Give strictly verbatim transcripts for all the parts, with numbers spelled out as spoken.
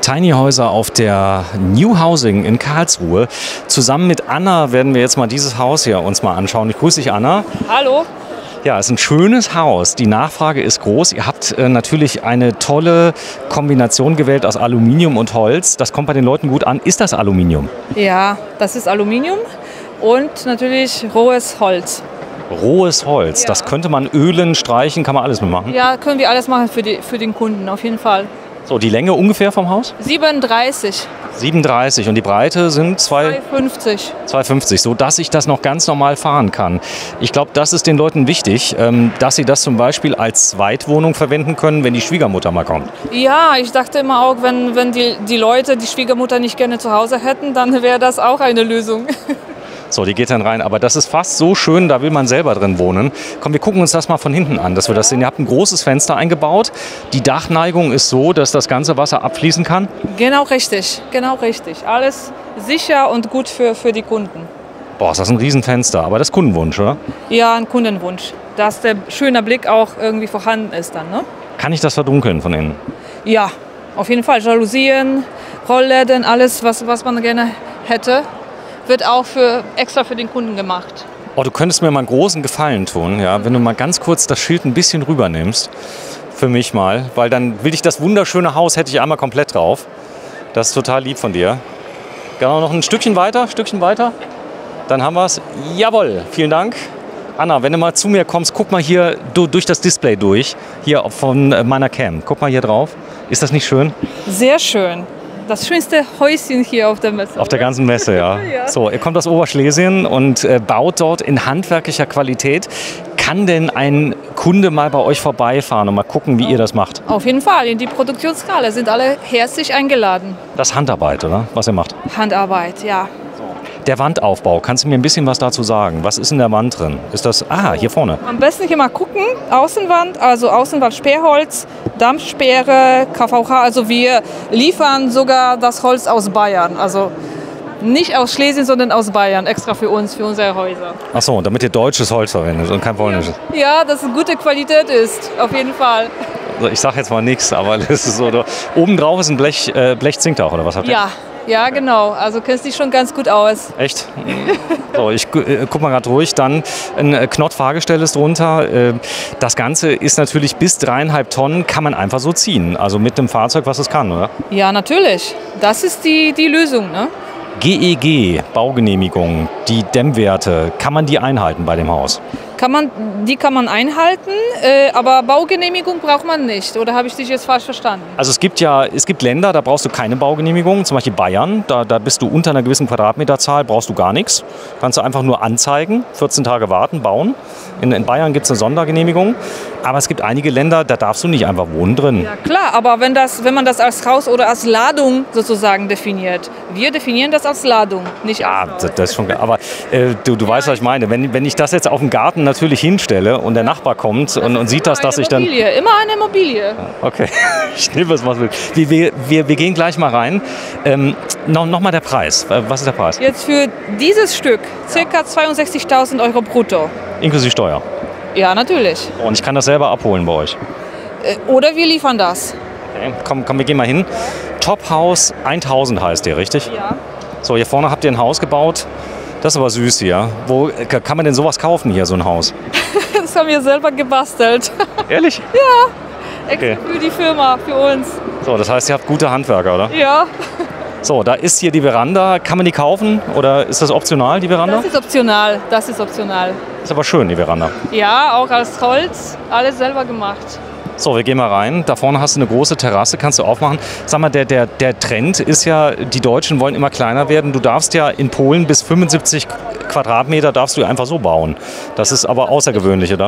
Tiny Häuser auf der New Housing in Karlsruhe. Zusammen mit Anna werden wir jetzt mal dieses Haus hier uns mal anschauen. Ich grüße dich, Anna. Hallo. Ja, es ist ein schönes Haus. Die Nachfrage ist groß. Ihr habt äh, natürlich eine tolle Kombination gewählt aus Aluminium und Holz. Das kommt bei den Leuten gut an. Ist das Aluminium? Ja, das ist Aluminium und natürlich rohes Holz. Rohes Holz. Ja. Das könnte man ölen, streichen, kann man alles mitmachen? Ja, können wir alles machen für, die, für den Kunden, auf jeden Fall. So, die Länge ungefähr vom Haus? siebenunddreißig. siebenunddreißig und die Breite sind zwei fünfzig. zwei fünfzig, sodass ich das noch ganz normal fahren kann. Ich glaube, das ist den Leuten wichtig, dass sie das zum Beispiel als Zweitwohnung verwenden können, wenn die Schwiegermutter mal kommt. Ja, ich dachte immer auch, wenn, wenn die, die Leute die Schwiegermutter nicht gerne zu Hause hätten, dann wäre das auch eine Lösung. So, die geht dann rein. Aber das ist fast so schön, da will man selber drin wohnen. Komm, wir gucken uns das mal von hinten an, dass wir das sehen. Ihr habt ein großes Fenster eingebaut. Die Dachneigung ist so, dass das ganze Wasser abfließen kann. Genau richtig, genau richtig. Alles sicher und gut für, für die Kunden. Boah, ist das ein Riesenfenster. Aber das ist Kundenwunsch, oder? Ja, ein Kundenwunsch. Dass der schöne Blick auch irgendwie vorhanden ist dann, ne? Kann ich das verdunkeln von innen? Ja, auf jeden Fall. Jalousien, Rollläden, alles, was, was man gerne hätte, wird auch für, extra für den Kunden gemacht. Oh, du könntest mir mal einen großen Gefallen tun, ja, wenn du mal ganz kurz das Schild ein bisschen rübernimmst. Für mich mal. Weil dann will ich das wunderschöne Haus, hätte ich einmal komplett drauf. Das ist total lieb von dir. Genau, noch ein Stückchen weiter, Stückchen weiter. Dann haben wir es. Jawohl, vielen Dank. Anna, wenn du mal zu mir kommst, guck mal hier durch das Display durch. Hier von meiner Cam. Guck mal hier drauf. Ist das nicht schön? Sehr schön. Das schönste Häuschen hier auf der Messe. Auf der ganzen Messe, ja. Ja. So, ihr kommt aus Oberschlesien und äh, baut dort in handwerklicher Qualität. Kann denn ein Kunde mal bei euch vorbeifahren und mal gucken, wie ihr das macht? Auf jeden Fall. In die Produktionshalle sind alle herzlich eingeladen. Das ist Handarbeit, oder? Was ihr macht? Handarbeit, ja. Der Wandaufbau, kannst du mir ein bisschen was dazu sagen? Was ist in der Wand drin? Ist das, ah, hier vorne. Am besten hier mal gucken. Außenwand, also Außenwand Sperrholz, Dampfsperre, K V H. Also wir liefern sogar das Holz aus Bayern. Also nicht aus Schlesien, sondern aus Bayern. Extra für uns, für unsere Häuser. Ach so, damit ihr deutsches Holz verwendet und kein polnisches. Ja, dass es gute Qualität ist, auf jeden Fall. Also ich sag jetzt mal nichts, aber das ist so. Obendrauf ist ein Blech, äh, Blechzinktauch, oder was habt ihr? Ja. Ja, genau. Also kennst dich schon ganz gut aus. Echt? So, ich äh, guck mal gerade durch. Dann ein äh, Knott-Fahrgestell ist drunter. Äh, das Ganze ist natürlich bis dreieinhalb Tonnen, kann man einfach so ziehen. Also mit dem Fahrzeug, was es kann, oder? Ja, natürlich. Das ist die, die Lösung, ne? G E G, Baugenehmigung, die Dämmwerte, kann man die einhalten bei dem Haus? Kann man, die kann man einhalten, äh, aber Baugenehmigung braucht man nicht. Oder habe ich dich jetzt falsch verstanden? Also es gibt ja es gibt Länder, da brauchst du keine Baugenehmigung, zum Beispiel Bayern. Da, da bist du unter einer gewissen Quadratmeterzahl, brauchst du gar nichts. Kannst du einfach nur anzeigen, vierzehn Tage warten, bauen. In, in Bayern gibt es eine Sondergenehmigung. Aber es gibt einige Länder, da darfst du nicht einfach wohnen drin. Ja klar, aber wenn, das, wenn man das als Haus oder als Ladung sozusagen definiert. Wir definieren das als Ladung, nicht ja, als Haus. das, das ist schon. Aber äh, du, du ja, weißt, was ich meine. Wenn, wenn ich das jetzt auf dem Garten natürlich hinstelle und der Nachbar kommt und, und sieht das, dass ich dann... Immobilie, immer eine Immobilie. Okay, ich nehme es, was will. Wir, wir, wir, wir gehen gleich mal rein. Ähm, noch, noch mal der Preis. Was ist der Preis? Jetzt für dieses Stück ca. zweiundsechzigtausend Euro brutto. Inklusive Steuer? Ja, natürlich. Und ich kann das selber abholen bei euch? Oder wir liefern das. Okay, komm, komm, wir gehen mal hin. Top House tausend heißt der, richtig? Ja. So, hier vorne habt ihr ein Haus gebaut. Das ist aber süß hier. Wo kann man denn sowas kaufen hier, so ein Haus? Das haben wir selber gebastelt. Ehrlich? Ja, extra okay. Für die Firma, für uns. So, das heißt, ihr habt gute Handwerker, oder? Ja. So, da ist hier die Veranda. Kann man die kaufen oder ist das optional, die Veranda? Das ist optional, das ist optional. Ist aber schön, die Veranda. Ja, auch als Holz, alles selber gemacht. So, wir gehen mal rein. Da vorne hast du eine große Terrasse, kannst du aufmachen. Sag mal, der, der, der Trend ist ja, die Deutschen wollen immer kleiner werden. Du darfst ja in Polen bis fünfundsiebzig Quadratmeter darfst du einfach so bauen. Das ist aber außergewöhnlich, oder?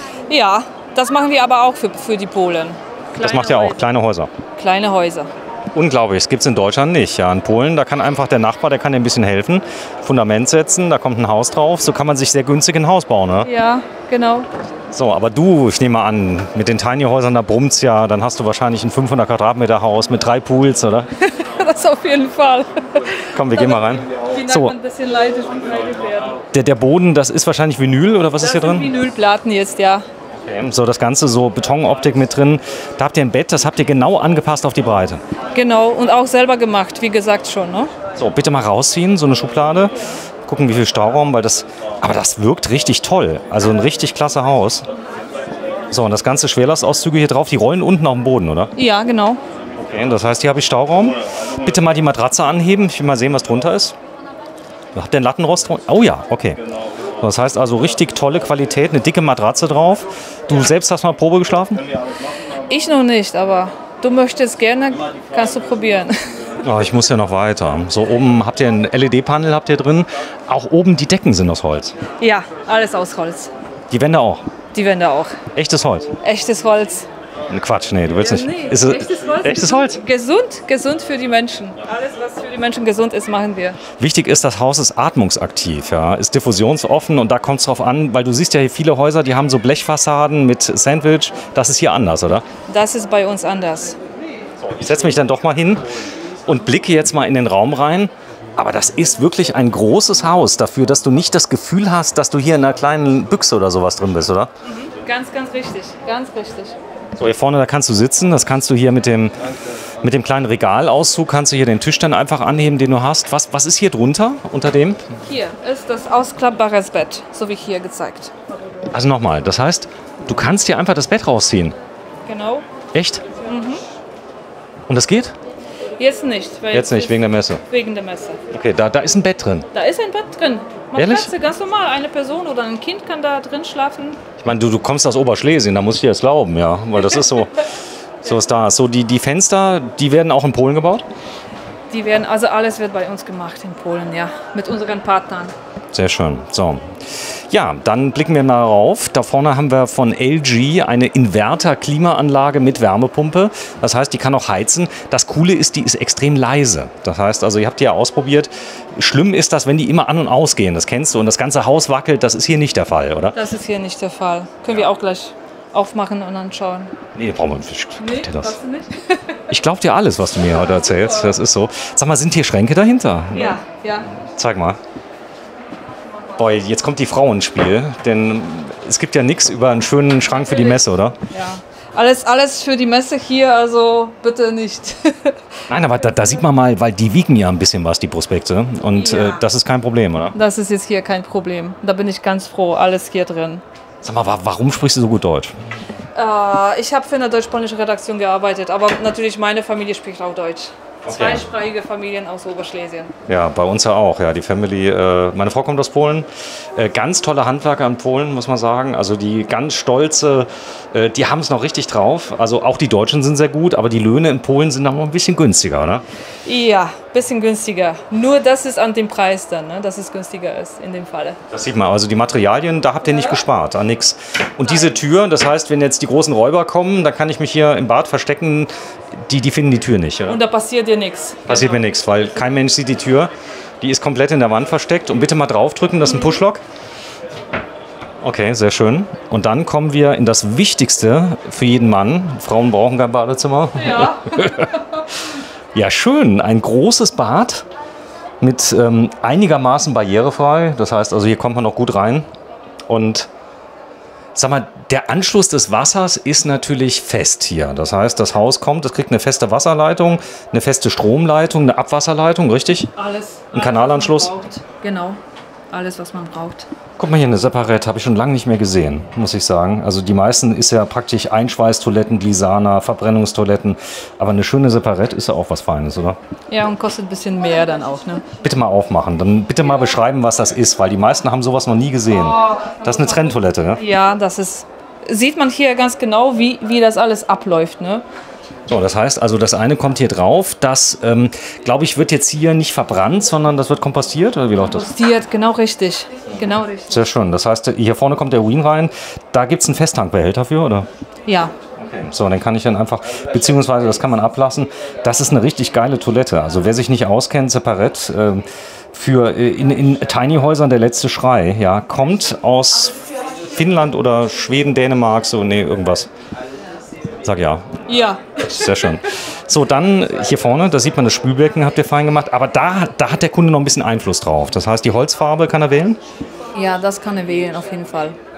Ja, das machen wir aber auch für, für die Polen. Kleine das macht ja auch, kleine Häuser. Kleine Häuser. Unglaublich, das gibt es in Deutschland nicht. Ja, in Polen, da kann einfach der Nachbar, der kann dir ein bisschen helfen, Fundament setzen, da kommt ein Haus drauf. So kann man sich sehr günstig ein Haus bauen, oder? Ja, genau. So, aber du, ich nehme an, mit den Tiny-Häusern, da brummt's ja, dann hast du wahrscheinlich ein fünfhundert Quadratmeter Haus mit drei Pools, oder? Das auf jeden Fall. Komm, wir gehen mal rein. So. Ein bisschen leidig und leidig werden. Der, der Boden, das ist wahrscheinlich Vinyl, oder was das ist hier drin? Vinylplatten jetzt, ja. Okay. So, das Ganze so Betonoptik mit drin. Da habt ihr ein Bett, das habt ihr genau angepasst auf die Breite. Genau, und auch selber gemacht, wie gesagt schon. Ne? So, bitte mal rausziehen, so eine Schublade. Gucken, wie viel Stauraum, weil das. Aber das wirkt richtig toll. Also ein richtig klasse Haus. So, und das ganze Schwerlastauszüge hier drauf, die rollen unten auf dem Boden, oder? Ja, genau. Okay, das heißt, hier habe ich Stauraum. Bitte mal die Matratze anheben. Ich will mal sehen, was drunter ist. Habt ihr einen Lattenrost drunter? Oh ja, okay. Das heißt also richtig tolle Qualität, eine dicke Matratze drauf. Du selbst hast mal Probe geschlafen? Ich noch nicht, aber du möchtest gerne, kannst du probieren. Oh, ich muss ja noch weiter. So oben habt ihr ein L E D-Panel habt ihr drin. Auch oben die Decken sind aus Holz. Ja, alles aus Holz. Die Wände auch. Die Wände auch. Echtes Holz. Echtes Holz. Quatsch, nee, du willst nicht. Nee, Ist es, echtes Holz. echtes Holz? Gesund, gesund für die Menschen. Alles, was für die Menschen gesund ist, machen wir. Wichtig ist, das Haus ist atmungsaktiv, ja, ist diffusionsoffen und da kommt es drauf an, weil du siehst ja hier viele Häuser, die haben so Blechfassaden mit Sandwich. Das ist hier anders, oder? Das ist bei uns anders. Ich setze mich dann doch mal hin und blicke jetzt mal in den Raum rein. Aber das ist wirklich ein großes Haus dafür, dass du nicht das Gefühl hast, dass du hier in einer kleinen Büchse oder sowas drin bist, oder? Mhm. Ganz, ganz richtig. Ganz richtig. So, hier vorne, da kannst du sitzen. Das kannst du hier mit dem, mit dem kleinen Regalauszug, kannst du hier den Tisch dann einfach anheben, den du hast. Was, was ist hier drunter, unter dem? Hier ist das ausklappbares Bett, so wie hier gezeigt. Also nochmal, das heißt, du kannst hier einfach das Bett rausziehen. Genau. Echt? Mhm. Und das geht? Jetzt nicht. Weil Jetzt nicht, wegen der Messe. Wegen der Messe. Okay, da, da ist ein Bett drin. Da ist ein Bett drin. Ehrlich? Matratze, ganz normal. Eine Person oder ein Kind kann da drin schlafen. Ich meine, du, du kommst aus Oberschlesien, da muss ich dir das glauben, ja. Weil das ist so, so was da ist. So, die, die Fenster, die werden auch in Polen gebaut? Die werden, also alles wird bei uns gemacht in Polen, ja. Mit unseren Partnern. Sehr schön. So. Ja, dann blicken wir mal rauf. Da vorne haben wir von L G eine Inverter-Klimaanlage mit Wärmepumpe. Das heißt, die kann auch heizen. Das Coole ist, die ist extrem leise. Das heißt, also ihr habt die ja ausprobiert. Schlimm ist das, wenn die immer an- und ausgehen. Das kennst du. Und das ganze Haus wackelt. Das ist hier nicht der Fall, oder? Das ist hier nicht der Fall. Können wir auch gleich aufmachen und anschauen. Nee, brauchen wir nicht. Nee, Das. hast du nicht? Ich glaube dir alles, was du mir heute erzählst. Das ist so. Sag mal, sind hier Schränke dahinter? Ja, ja. Zeig mal. Boah, jetzt kommt die Frau ins Spiel, denn es gibt ja nichts über einen schönen Schrank für die Messe, oder? Ja. Alles, alles für die Messe hier, also bitte nicht. Nein, aber da, da sieht man mal, weil die wiegen ja ein bisschen was, die Prospekte. Und Ja. äh, das ist kein Problem, oder? Das ist jetzt hier kein Problem. Da bin ich ganz froh, alles hier drin. Sag mal, wa- warum sprichst du so gut Deutsch? Äh, ich habe für eine deutsch-polnische Redaktion gearbeitet, aber natürlich meine Familie spricht auch Deutsch. Okay. Zweisprachige Familien aus Oberschlesien. Ja, bei uns ja auch. Ja, die Family. Äh, meine Frau kommt aus Polen. Äh, ganz tolle Handwerker in Polen, muss man sagen. Also die ganz stolze, äh, die haben es noch richtig drauf. Also auch die Deutschen sind sehr gut, aber die Löhne in Polen sind noch ein bisschen günstiger, oder? Ja, bisschen günstiger. Nur das ist an dem Preis dann, ne? Dass es günstiger ist in dem Falle. Das sieht man. Also die Materialien, da habt ihr nicht gespart, an nichts. Und diese Tür, das heißt, wenn jetzt die großen Räuber kommen, dann kann ich mich hier im Bad verstecken. Die, die finden die Tür nicht, oder? Und da passiert dir nichts. Passiert mir nichts, weil kein Mensch sieht die Tür. Die ist komplett in der Wand versteckt. Und bitte mal draufdrücken, das ist ein Pushlock. Okay, sehr schön. Und dann kommen wir in das Wichtigste für jeden Mann. Frauen brauchen kein Badezimmer. Ja. Ja, schön. Ein großes Bad mit ähm, einigermaßen barrierefrei. Das heißt, also hier kommt man noch gut rein. Und sag mal, der Anschluss des Wassers ist natürlich fest hier. Das heißt, das Haus kommt, es kriegt eine feste Wasserleitung, eine feste Stromleitung, eine Abwasserleitung, richtig? Alles. Ein Kanalanschluss? Was man braucht. Genau. Alles, was man braucht. Guck mal hier, eine Separette habe ich schon lange nicht mehr gesehen, muss ich sagen. Also die meisten ist ja praktisch Einschweißtoiletten, Glisana, Verbrennungstoiletten. Aber eine schöne Separette ist ja auch was Feines, oder? Ja, und kostet ein bisschen mehr dann auch, ne? Bitte mal aufmachen, dann bitte mal beschreiben, was das ist, weil die meisten haben sowas noch nie gesehen. Das ist eine Trenntoilette, ne? Ja, das ist. Sieht man hier ganz genau, wie, wie das alles abläuft, ne? So, das heißt also, das eine kommt hier drauf, das, ähm, glaube ich, wird jetzt hier nicht verbrannt, sondern das wird kompostiert, oder wie läuft das? Kompostiert, genau richtig. Genau richtig. Sehr schön. Das heißt, hier vorne kommt der Urin rein, da gibt es einen Festtankbehälter für, oder? Ja. So, den kann ich dann einfach, beziehungsweise das kann man ablassen. Das ist eine richtig geile Toilette. Also wer sich nicht auskennt, separat, äh, für äh, in, in Tiny-Häusern der letzte Schrei, ja, kommt aus Finnland oder Schweden, Dänemark, so, nee, irgendwas. Sag ja. Ja. Sehr schön. So, dann hier vorne, da sieht man das Spülbecken, habt ihr fein gemacht. Aber da, da hat der Kunde noch ein bisschen Einfluss drauf. Das heißt, die Holzfarbe kann er wählen? Ja, das kann er wählen, auf jeden Fall.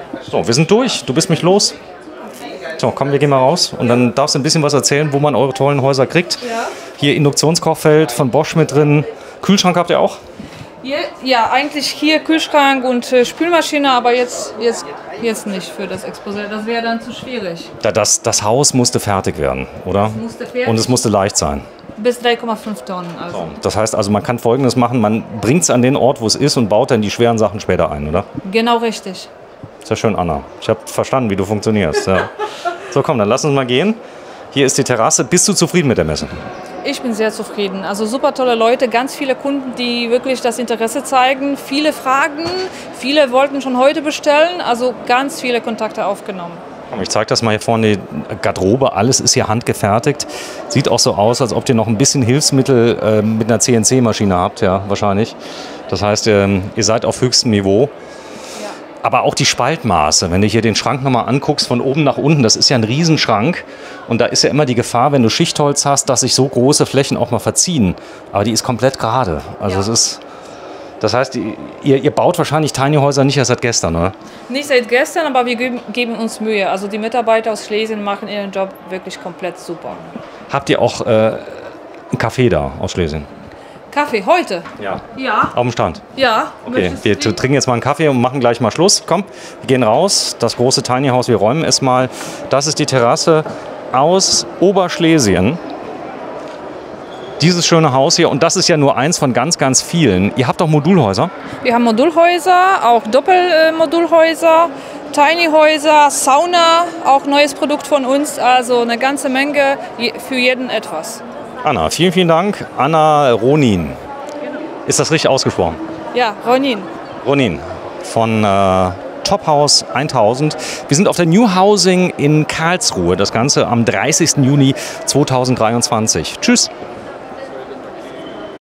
So, wir sind durch. Du bist mich los. So, komm, wir gehen mal raus. Und dann darfst du ein bisschen was erzählen, wo man eure tollen Häuser kriegt. Ja. Hier Induktionskochfeld von Bosch mit drin. Kühlschrank habt ihr auch? Hier, ja, eigentlich hier Kühlschrank und äh, Spülmaschine, aber jetzt, jetzt, jetzt nicht für das Exposé. Das wäre dann zu schwierig. Da, das, das Haus musste fertig werden, oder? Musste fertig. Und es musste leicht sein. Bis drei Komma fünf Tonnen. Also. Das heißt also, man kann Folgendes machen, man bringt es an den Ort, wo es ist und baut dann die schweren Sachen später ein, oder? Genau richtig. Sehr schön, Anna. Ich habe verstanden, wie du funktionierst. Ja. So, komm, dann lass uns mal gehen. Hier ist die Terrasse. Bist du zufrieden mit der Messe? Ich bin sehr zufrieden. Also super tolle Leute, ganz viele Kunden, die wirklich das Interesse zeigen. Viele Fragen, viele wollten schon heute bestellen. Also ganz viele Kontakte aufgenommen. Komm, ich zeige das mal hier vorne, die Garderobe. Alles ist hier handgefertigt. Sieht auch so aus, als ob ihr noch ein bisschen Hilfsmittel äh, mit einer C N C-Maschine habt, ja, wahrscheinlich. Das heißt, ähm, ihr seid auf höchstem Niveau. Aber auch die Spaltmaße, wenn du hier den Schrank nochmal anguckst, von oben nach unten, das ist ja ein Riesenschrank. Und da ist ja immer die Gefahr, wenn du Schichtholz hast, dass sich so große Flächen auch mal verziehen. Aber die ist komplett gerade. Also Ja. es ist, das heißt, ihr, ihr baut wahrscheinlich Tiny Häuser nicht erst seit gestern, oder? Nicht seit gestern, aber wir geben, geben uns Mühe. Also die Mitarbeiter aus Schlesien machen ihren Job wirklich komplett super. Habt ihr auch äh, einen Kaffee da aus Schlesien? Kaffee heute? Ja. Ja. Auf dem Stand? Ja. Okay, Möchtest wir du? trinken jetzt mal einen Kaffee und machen gleich mal Schluss. Komm, wir gehen raus. Das große Tiny House, wir räumen es mal. Das ist die Terrasse aus Oberschlesien. Dieses schöne Haus hier. Und das ist ja nur eins von ganz, ganz vielen. Ihr habt auch Modulhäuser? Wir haben Modulhäuser, auch Doppelmodulhäuser, Tiny-Häuser, Sauna, auch neues Produkt von uns. Also eine ganze Menge, je- für jeden etwas. Anna, vielen, vielen Dank. Anna Ronin. Ist das richtig ausgesprochen? Ja, Ronin. Ronin von äh, Tophaus tausend. Wir sind auf der New Housing in Karlsruhe. Das Ganze am dreißigsten Juni zweitausenddreiundzwanzig. Tschüss.